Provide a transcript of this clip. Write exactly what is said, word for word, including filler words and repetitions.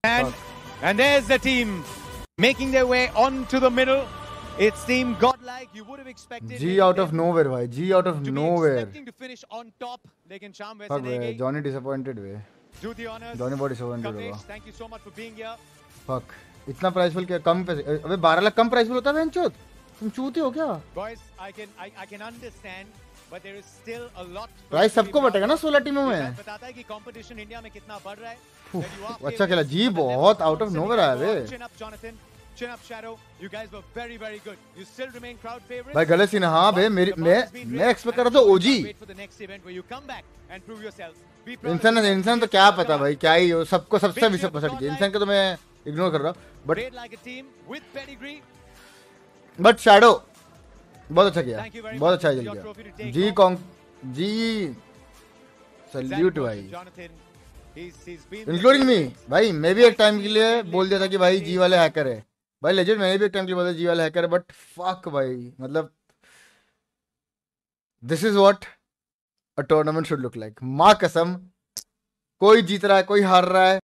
And, and there's the team making their way onto the middle. It's team godlike. You would have expected. G out of nowhere, भाई. G out of nowhere. Expecting to finish on top, लेकिन शाम वैसे Fuck नहीं भाई. गई. Johnny disappointed वे. Do the honors. Johnny बहुत disappointed होगा. Thank you so much for being here. Fuck. इतना प्राइस फुल क्या कम पैसे? अबे बारह लाख कम प्राइस फुल होता है बेंचोत. तुम चूते हो क्या? Boys, I can I, I can understand, but there is still a lot. Price सबको बटेगा ना सोलह टीमों में. बताता है कि कंपटीशन इंडिया में कितना बढ़ रहा है. अच्छा खेला जी बहुत आउट ऑफ नोवेयर आया बे. Chin up Shadow, you guys were very very good. You still remain crowd favorites. भाई गलत सीन हाँ बे मेरी मैं मैं एक्सपेक्ट कर रहा था ओजी. इंसान इंसान तो क्या पता भाई क्या ही हो सबको सबसे विषय पसंद किया इंसान को तो मैं इग्नोर कर रहा हूँ बट बट शैडो बहुत अच्छा किया बहुत अच्छा खेल किया जी कॉन्ग जी सल्यूट भाई इंक्लूडिंग मी भाई मैं भी एक टाइम के लिए बोल दिया था कि भाई जी वाले हैकर है भाई लेजेंड मैंने भी एक टाइम के लिए बोला जी वाले हैकर है बट फक भाई मतलब this is what a tournament should look like माँ कसम कोई जीत रहा है कोई हार रहा है